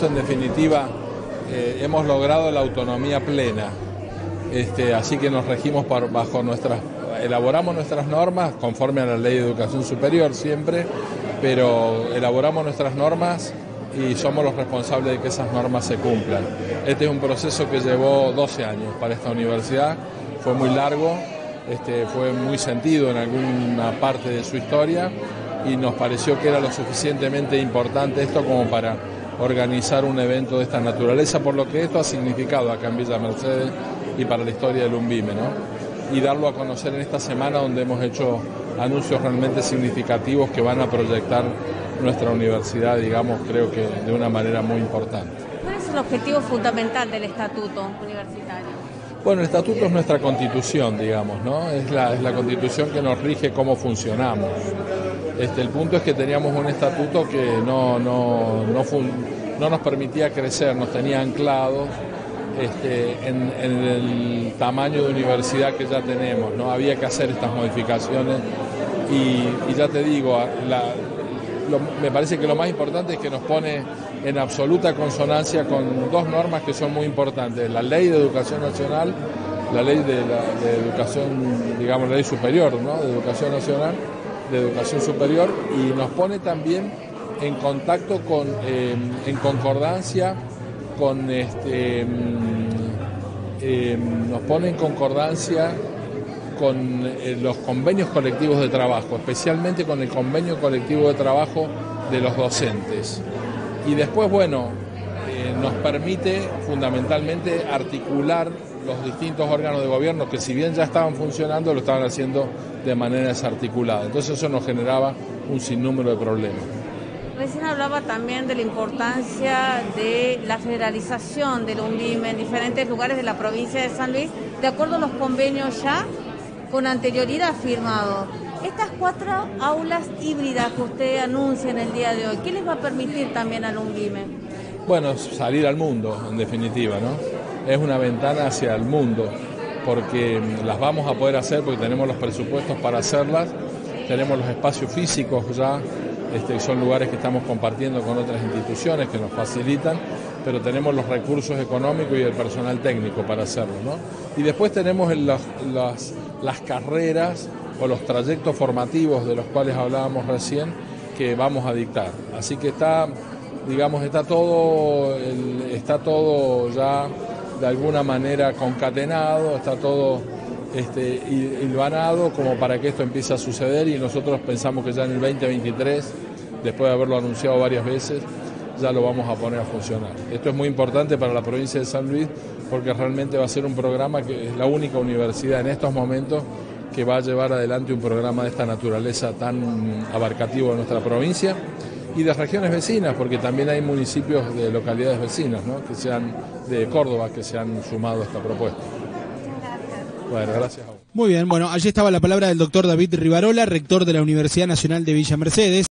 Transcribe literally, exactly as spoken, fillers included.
esto en definitiva eh, hemos logrado la autonomía plena, este, así que nos regimos por, bajo nuestras, elaboramos nuestras normas conforme a la Ley de Educación Superior siempre, pero elaboramos nuestras normas y somos los responsables de que esas normas se cumplan. Este es un proceso que llevó doce años para esta universidad, fue muy largo, este, fue muy sentido en alguna parte de su historia y nos pareció que era lo suficientemente importante esto como para organizar un evento de esta naturaleza, por lo que esto ha significado acá en Villa Mercedes y para la historia del UNVIME, ¿no? Y darlo a conocer en esta semana donde hemos hecho anuncios realmente significativos que van a proyectar nuestra universidad, digamos, creo que de una manera muy importante. ¿Cuál es el objetivo fundamental del estatuto universitario? Bueno, el estatuto es nuestra constitución, digamos, ¿no? Es la, es la constitución que nos rige cómo funcionamos. Este, el punto es que teníamos un estatuto que no, no, no, fun, no nos permitía crecer, nos tenía anclados este, en, en el tamaño de universidad que ya tenemos, ¿no? Había que hacer estas modificaciones y, y ya te digo, la, lo, me parece que lo más importante es que nos pone en absoluta consonancia con dos normas que son muy importantes, la Ley de Educación Nacional, la Ley de, la, de Educación, digamos, la Ley Superior, ¿no? De Educación Nacional, de Educación Superior, y nos pone también en contacto con, eh, en concordancia con, este, eh, nos pone en concordancia con eh, los convenios colectivos de trabajo, especialmente con el convenio colectivo de trabajo de los docentes. Y después, bueno, eh, nos permite fundamentalmente articular los distintos órganos de gobierno que si bien ya estaban funcionando, lo estaban haciendo de manera desarticulada. Entonces eso nos generaba un sinnúmero de problemas. Recién hablaba también de la importancia de la federalización del UNVIME en diferentes lugares de la provincia de San Luis, de acuerdo a los convenios ya con anterioridad firmados. Estas cuatro aulas híbridas que usted anuncia en el día de hoy, ¿qué les va a permitir también al UNVIME? Bueno, salir al mundo, en definitiva, ¿no? Es una ventana hacia el mundo, porque las vamos a poder hacer porque tenemos los presupuestos para hacerlas, tenemos los espacios físicos ya, este, son lugares que estamos compartiendo con otras instituciones que nos facilitan, pero tenemos los recursos económicos y el personal técnico para hacerlo, ¿no? Y después tenemos las, las, las carreras o los trayectos formativos de los cuales hablábamos recién que vamos a dictar. Así que está, digamos, está todo, el, está todo ya de alguna manera concatenado, está todo este, hilvanado como para que esto empiece a suceder y nosotros pensamos que ya en el veinte veintitrés, después de haberlo anunciado varias veces, ya lo vamos a poner a funcionar. Esto es muy importante para la provincia de San Luis porque realmente va a ser un programa que es la única universidad en estos momentos que va a llevar adelante un programa de esta naturaleza tan abarcativo de nuestra provincia y de regiones vecinas, porque también hay municipios de localidades vecinas, ¿no? que se han, de Córdoba que se han sumado a esta propuesta. Bueno, gracias a vos. Muy bien, bueno, allí estaba la palabra del doctor David Rivarola, rector de la Universidad Nacional de Villa Mercedes.